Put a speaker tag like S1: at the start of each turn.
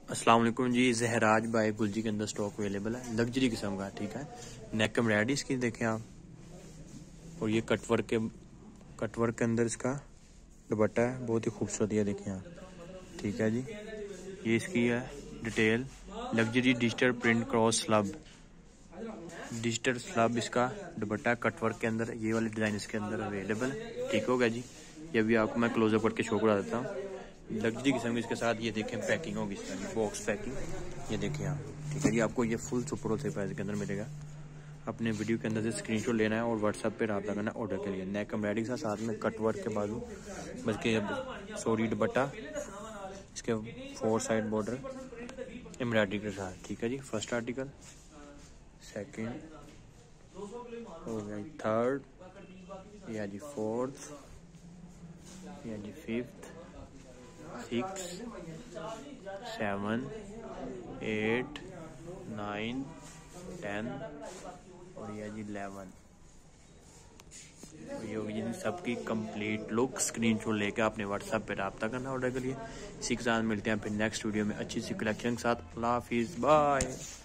S1: अस्सलाम वालेकुम जी। जहराज बाय गुलजी के अंदर स्टॉक अवेलेबल है, लग्जरी किस्म का। ठीक है, नेक एम्ब्रॉयडरी इसकी देखें आप, और ये कटवर्क के अंदर इसका दुपट्टा है, बहुत ही खूबसूरत है, देखें आप। ठीक है जी, ये इसकी है detail. Luxury digital print cross slub इसका दुपट्टा कटवर्क के अंदर, ये वाले डिजाइन इसके अंदर अवेलेबल है। ठीक होगा जी, ये भी आपको मैं क्लोजअप करके शो करा देता हूँ। लग्जरी किस्म की इसके साथ ये देखें पैकिंग होगी इसका, बॉक्स पैकिंग, ये देखें आप। ठीक है जी, आपको ये फुल सुपर होल प्राइस के अंदर मिलेगा। अपने वीडियो के अंदर से स्क्रीनशॉट लेना है और व्हाट्सएप पे रब्ता करना है ऑर्डर के लिए। नेक एम्ब्रॉयडरी के साथ में कटवर्क के बाजू बल्कि सॉरी दुपट्टा, इसके 4 साइड बॉर्डर एम्ब्रॉयडरी के साथ। ठीक है जी, फर्स्ट आर्टिकल, सेकेंड हो गया, थर्ड, या जी फोर्थ, या जी फिफ्थ, 6, 7, 8, 9, 10 और यह जी 11। ये होगी जी सबकी कंप्लीट लुक। स्क्रीनशॉट लेके आपने व्हाट्सएप पे रब्ता करना ऑर्डर के लिए। इसी के साथ मिलते हैं फिर नेक्स्ट वीडियो में अच्छी सी कलेक्शन के साथ। अल्लाह हाफिज़, बाय।